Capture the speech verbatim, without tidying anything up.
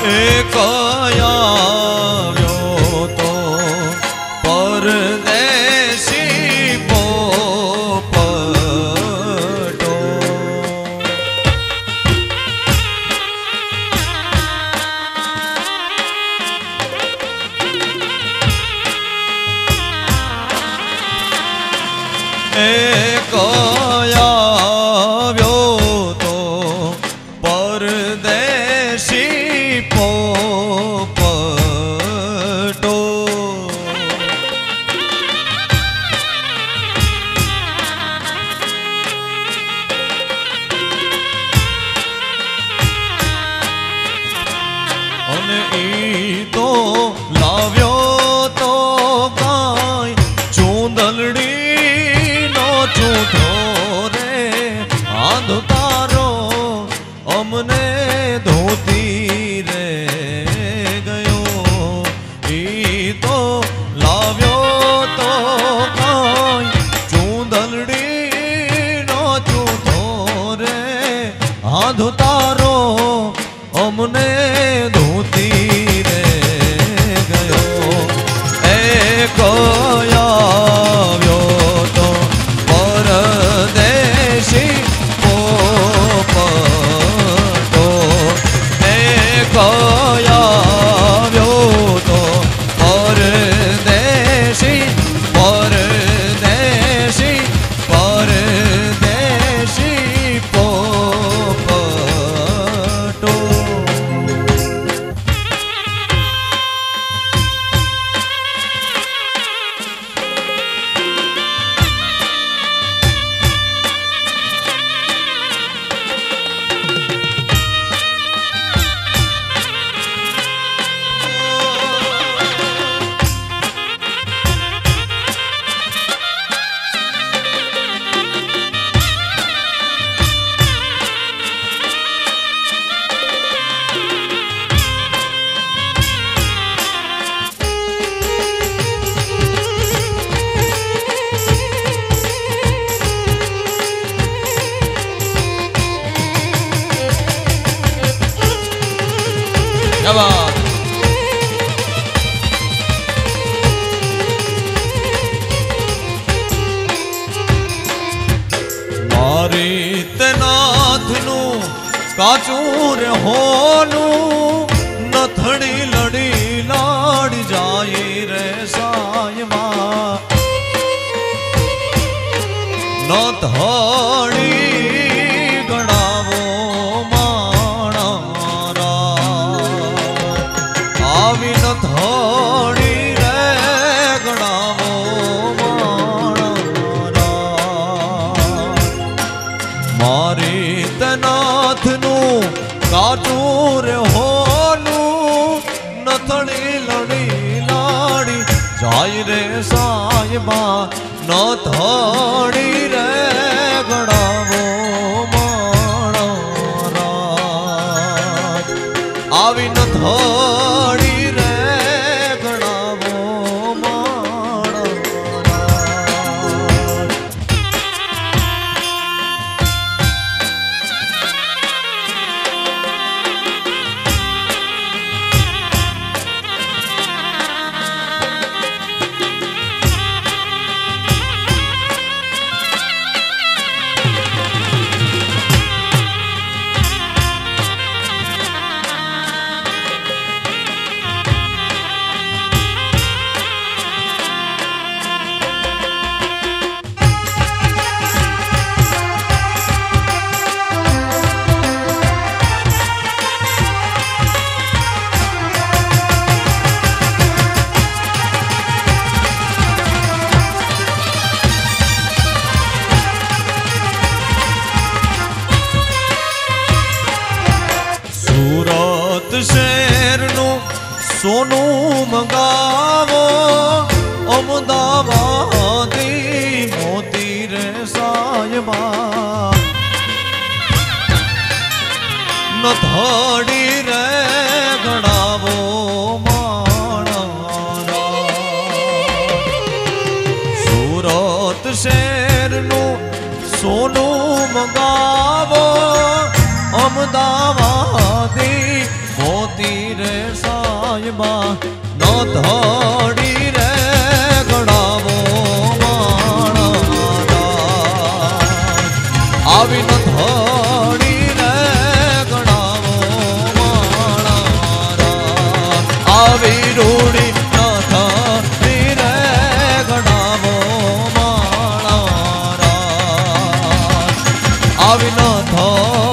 एक આવ્યો તો પરદેશી પોપટો. એક આવ્યો તો પરદેશી પોપટો. અને ઈ તો લાવ્યો તો કાંઈ ચૂંદલડીનો ચૂંઠો રે. આંધો તારો અમને ધોતી રે ગયો. ઈ તો લાવ્યો તો કાંઈ ચૂંદલડીનો ચૂંઠો રે. આંધો તારો અમને ધોતી રે ગયો. એક આવ્યો તો પરદેશી પોપટો. એક આવ્યો તો પરદેશી પરદેશી પરદેશી પોપટો. મારી તનાથનું કાચું રે હોનું નથડી લડી લાડી જાય રે સાયમાં. નથડી ગણાવો આવી નથડી રે ગણાવો માણા. મારી તનાથનું કાચું રે હોનું નથડી લડી લાડી જાય રે સાયમાં. નથડી રે ગણાવો માણા. આવી નથડી રે ગણાવો માણા. શહેરનું સોનું મંગાવો અમદાવાદી મોતી રે સાયમાં. નથડી રે ગણાવો માણા. સુરત શહેરનું સોનું મંગાવો અમદાવાદી મોતી રે થોડી રે ગણાવો માણા આવી ન થોડી રે ગણાવો માણા આવી રૂડી ન થોડી રે ગણાવો માણા આવી ન થોડી